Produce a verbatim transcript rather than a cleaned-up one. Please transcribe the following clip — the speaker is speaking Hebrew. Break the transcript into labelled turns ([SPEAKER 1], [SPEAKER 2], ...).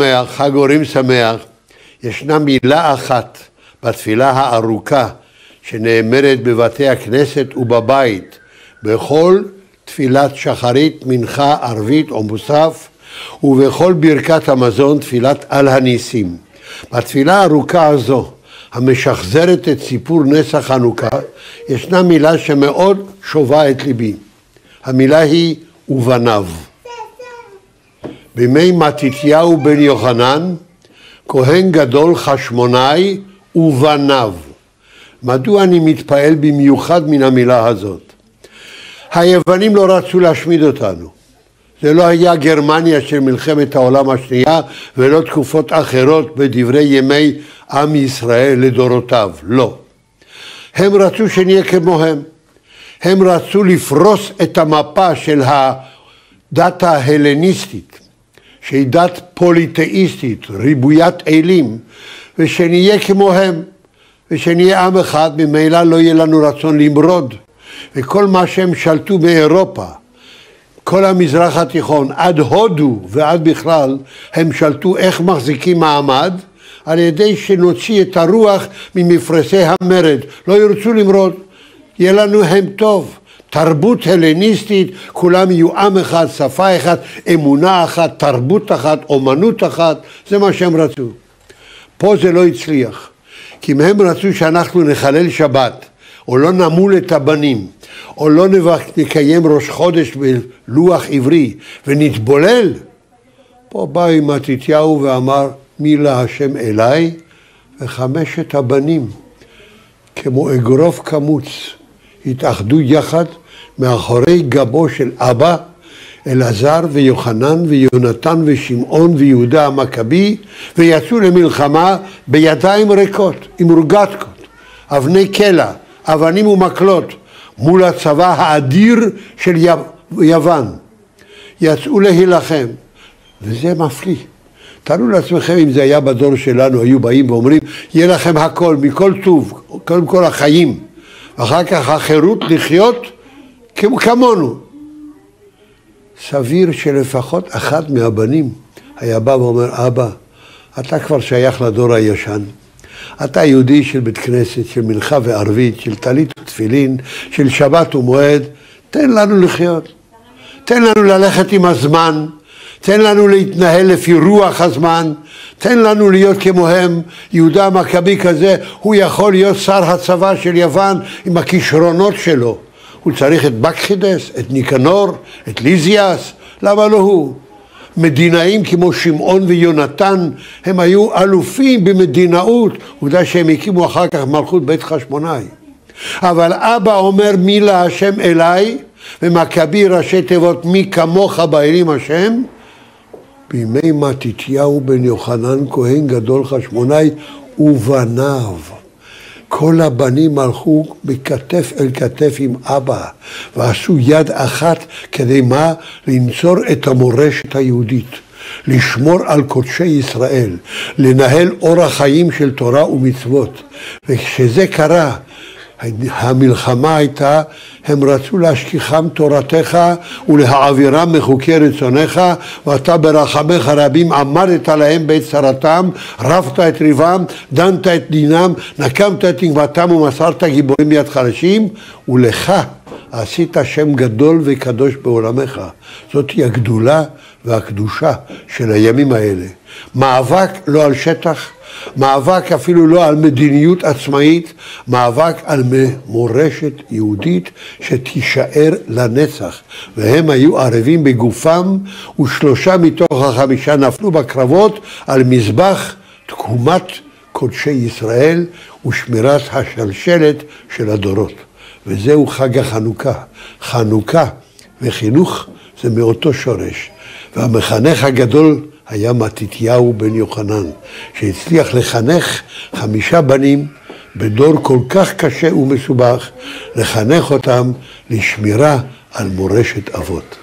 [SPEAKER 1] שמח, חג אורים שמח. ישנה מילה אחת בתפילה הארוכה שנאמרת בבתי הכנסת ובבית, בכל תפילת שחרית, מנחה, ערבית או מוסף, ובכל ברכת המזון, תפילת על הניסים. בתפילה הארוכה הזו, המשחזרת את סיפור נס החנוכה, ישנה מילה שמאוד שובה את ליבי. המילה היא ובניו. בימי מתתיהו בן יוחנן, כהן גדול חשמונאי ובניו. מדוע אני מתפעל במיוחד מן המילה הזאת? היוונים לא רצו להשמיד אותנו. זה לא היה גרמניה של מלחמת העולם השנייה ולא תקופות אחרות בדברי ימי עם ישראל לדורותיו, לא. הם רצו שנהיה כמוהם. הם רצו לפרוס את המפה של הדת ההלניסטית, שהיא דת פוליתאיסטית, ריבוית אלים, ושנהיה כמוהם, ושנהיה עם אחד, ממילא לא יהיה לנו רצון למרוד. וכל מה שהם שלטו באירופה, כל המזרח התיכון, עד הודו ועד בכלל, הם שלטו איך מחזיקים מעמד, על ידי שנוציא את הרוח ממפרסי המרד. לא ירצו למרוד, יהיה לנו הם טוב. תרבות הלניסטית, כולם יהיו עם אחד, שפה אחת, אמונה אחת, תרבות אחת, אומנות אחת, זה מה שהם רצו. פה זה לא הצליח, כי אם הם רצו שאנחנו נחלל שבת, או לא נמול את הבנים, או לא נקיים ראש חודש בלוח עברי, ונתבולל, פה בא עם מתתיהו ואמר, מי לה השם אליי? וחמשת הבנים, כמו אגרוף קמוץ, התאחדו יחד מאחורי גבו של אבא, אלעזר ויוחנן ויונתן ושמעון ויהודה המכבי, ויצאו למלחמה בידיים ריקות, עם רוגטקות, אבני קלע, אבנים ומקלות, מול הצבא האדיר של יוון. יצאו להילחם, וזה מפליא. תארו לעצמכם אם זה היה בדור שלנו, היו באים ואומרים, יהיה לכם הכל, מכל טוב, קודם כל החיים, אחר כך החירות לחיות כמונו. סביר שלפחות אחד מהבנים היה בא ואומר, אבא, אתה כבר שייך לדור הישן. אתה יהודי של בית כנסת, של מנחה וערבית, של טלית ותפילין, של שבת ומועד, תן לנו לחיות. תן לנו ללכת עם הזמן, תן לנו להתנהל לפי רוח הזמן, תן לנו להיות כמוהם. יהודה המכבי כזה, הוא יכול להיות שר הצבא של יוון עם הכישרונות שלו. הוא צריך את בקחידס, את ניקנור, את ליזיאס, למה לא הוא? מדינאים כמו שמעון ויונתן, הם היו אלופים במדינאות, עובדה שהם הקימו אחר כך מלכות בית חשמונאי. אבל אבא אומר מי לה השם אליי, ומכבי ראשי תיבות מי כמוך באלים השם, בימי מתתיהו בן יוחנן כהן גדול חשמונאי ובניו. כל הבנים הלכו בכתף אל כתף עם אבא, ועשו יד אחת כדי מה? לנצור את המורשת היהודית, לשמור על קודשי ישראל, לנהל אורח חיים של תורה ומצוות. וכשזה קרה, המלחמה הייתה, הם רצו להשכיחם תורתך ולהעבירם מחוקי רצונך, ואתה ברחמך רבים עמדת להם בעת צרתם, רבת את ריבם, דנת את דינם, נקמת את נקמתם ומסרת גיבורים יד חלשים, ולך עשית שם גדול וקדוש בעולמך. זאת היא הגדולה והקדושה של הימים האלה. מאבק לא על שטח, מאבק אפילו לא על מדיניות עצמאית, מאבק על מורשת יהודית שתישאר לנצח. והם היו ערבים בגופם, ושלושה מתוך החמישה נפלו בקרבות על מזבח תקומת קודשי ישראל ושמירת השלשלת של הדורות. וזהו חג החנוכה. חנוכה וחינוך זה מאותו שורש. והמחנך הגדול היה מתתיהו בן יוחנן, שהצליח לחנך חמישה בנים בדור כל כך קשה ומסובך, לחנך אותם לשמירה על מורשת אבות.